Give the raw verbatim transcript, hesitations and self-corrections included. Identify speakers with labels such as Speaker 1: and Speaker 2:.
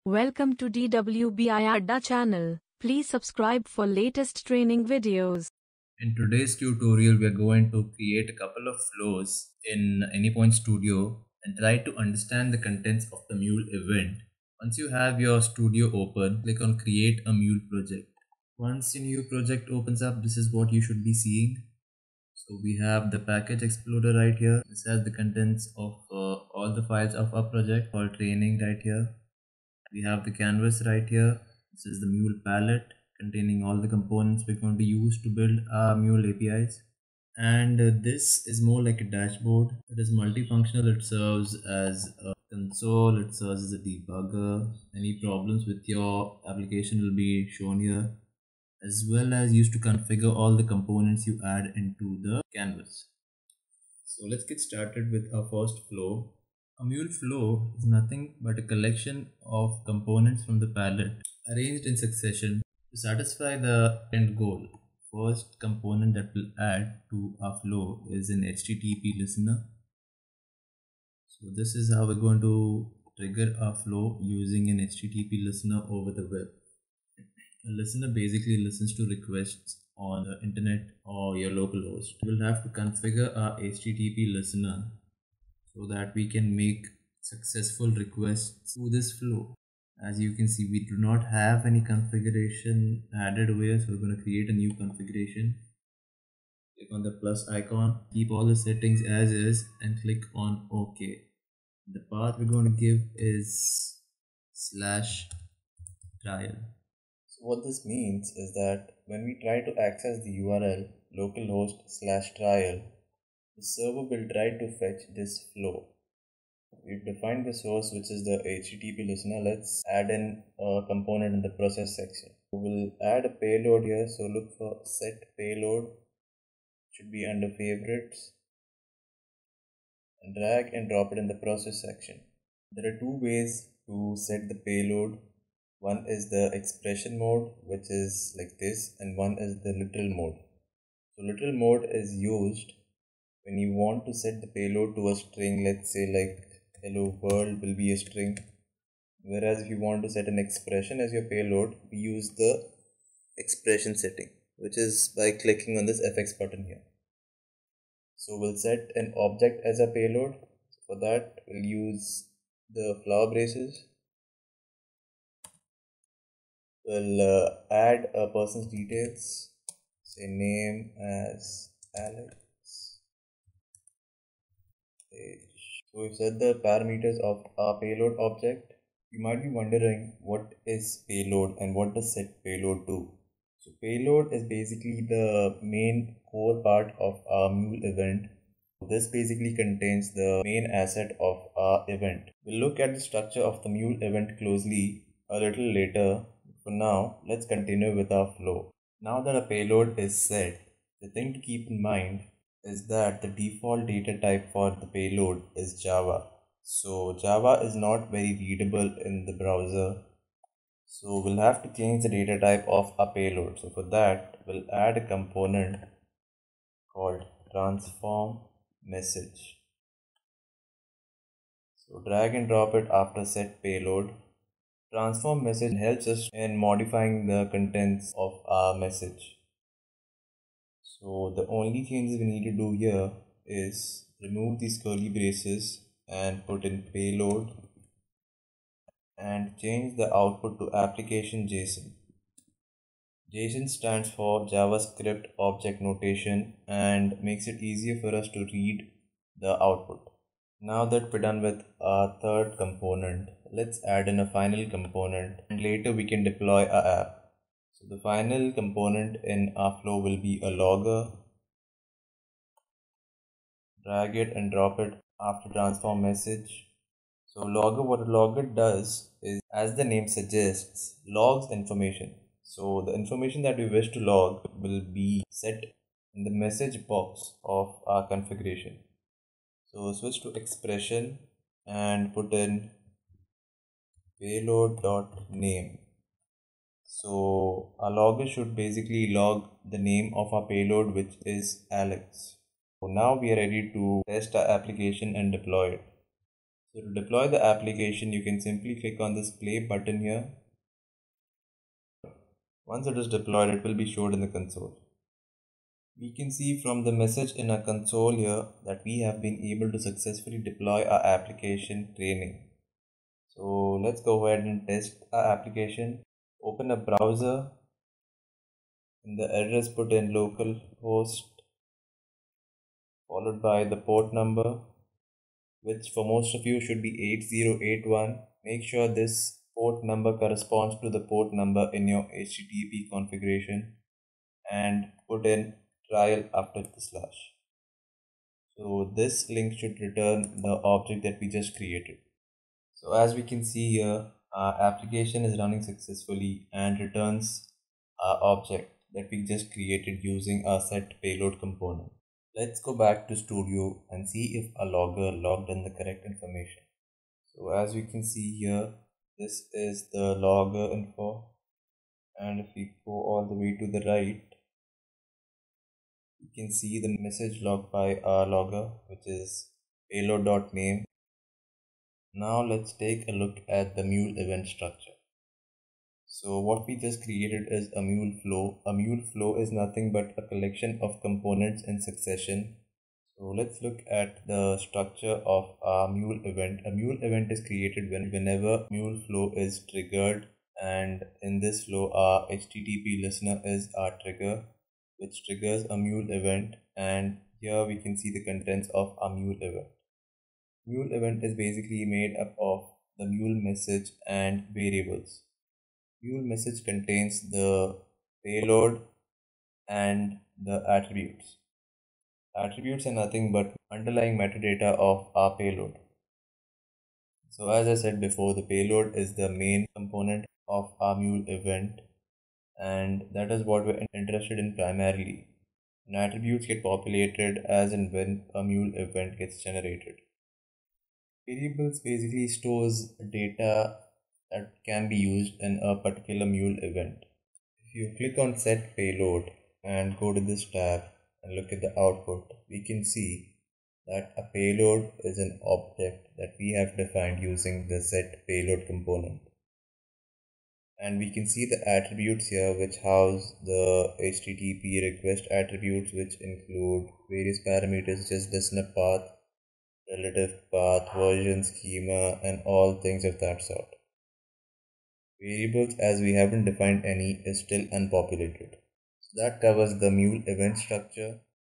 Speaker 1: Welcome to D W B I Adda channel. Please subscribe for latest training videos.
Speaker 2: In today's tutorial, we are going to create a couple of flows in Anypoint Studio and try to understand the contents of the Mule event. Once you have your studio open, click on Create a Mule project. Once your new project opens up, this is what you should be seeing. So we have the package explorer right here. This has the contents of uh, all the files of our project called training right here. We have the canvas right here. This is the Mule palette containing all the components we're going to use to build our Mule A P Is. And uh, this is more like a dashboard. It is multifunctional. It serves as a console. It serves as a debugger. Any problems with your application will be shown here, as well as used to configure all the components you add into the canvas. So let's get started with our first flow. A Mule flow is nothing but a collection of components from the palette arranged in succession to satisfy the end goal. First component that we'll add to our flow is an H T T P listener. So this is how we're going to trigger our flow using an H T T P listener over the web. A listener basically listens to requests on the internet or your local host. We'll have to configure our H T T P listener so that we can make successful requests through this flow. As you can see, we do not have any configuration added over here, so we're going to create a new configuration. Click on the plus icon, keep all the settings as is, and click on OK. The path we're going to give is slash trial. So what this means is that when we try to access the U R L localhost slash trial, the server will try to fetch this flow. We've defined the source, which is the H T T P listener. Let's add in a component in the process section. We'll add a payload here, so look for set payload. It should be under favorites, and drag and drop it in the process section. There are two ways to set the payload. One is the expression mode, which is like this, and one is the literal mode. So literal mode is used when you want to set the payload to a string. Let's say like hello world will be a string, whereas if you want to set an expression as your payload, we use the expression setting, which is by clicking on this F X button here. So we'll set an object as a payload. For that, we'll use the flower braces. We'll uh, add a person's details, say name as Alex, age. So we've set the parameters of our payload object. You might be wondering what is payload and what does set payload do. So payload is basically the main core part of our Mule event. This basically contains the main asset of our event. We'll look at the structure of the Mule event closely a little later. For now, let's continue with our flow. Now that a payload is set, the thing to keep in mind is that the default data type for the payload is Java. So Java is not very readable in the browser. So we'll have to change the data type of a payload. So for that, we'll add a component called transform message. So drag and drop it after set payload. Transform message helps us in modifying the contents of our message. So the only changes we need to do here is remove these curly braces and put in payload and change the output to application JSON. JSON stands for JavaScript Object Notation and makes it easier for us to read the output. Now that we're done with our third component, let's add in a final component and later we can deploy our app. So the final component in our flow will be a logger. Drag it and drop it after transform message. So logger, what a logger does is, as the name suggests, logs information. So the information that we wish to log will be set in the message box of our configuration. So switch to expression and put in payload.name. So our logger should basically log the name of our payload, which is Alex. So now we are ready to test our application and deploy it. So to deploy the application, you can simply click on this play button here. Once it is deployed, it will be showed in the console. We can see from the message in our console here that we have been able to successfully deploy our application training. So let's go ahead and test our application. Open a browser. In the address, put in localhost followed by the port number, which for most of you should be eight zero eight one. Make sure this port number corresponds to the port number in your H T T P configuration, and put in trial after the slash. So this link should return the object that we just created. So as we can see here, our application is running successfully and returns our object that we just created using our set payload component. Let's go back to Studio and see if our logger logged in the correct information. So as we can see here, this is the logger info, and if we go all the way to the right, you can see the message logged by our logger, which is payload.name. Now let's take a look at the mule event structure. So what we just created is a mule flow. A mule flow is nothing but a collection of components in succession. So let's look at the structure of a mule event. A mule event is created when whenever mule flow is triggered, and in this flow our H T T P listener is our trigger, which triggers a mule event, and here we can see the contents of a mule event. Mule event is basically made up of the mule message and variables. Mule message contains the payload and the attributes. Attributes are nothing but underlying metadata of our payload. So as I said before, the payload is the main component of our mule event, and that is what we're interested in primarily. And attributes get populated as and when a mule event gets generated. Variables basically stores data that can be used in a particular mule event. If you click on set payload and go to this tab and look at the output, we can see that a payload is an object that we have defined using the set payload component. And we can see the attributes here, which house the H T T P request attributes, which include various parameters, just listener path, relative path, version schema, and all things of that sort. Variables, as we haven't defined any, is still unpopulated. So that covers the mule event structure.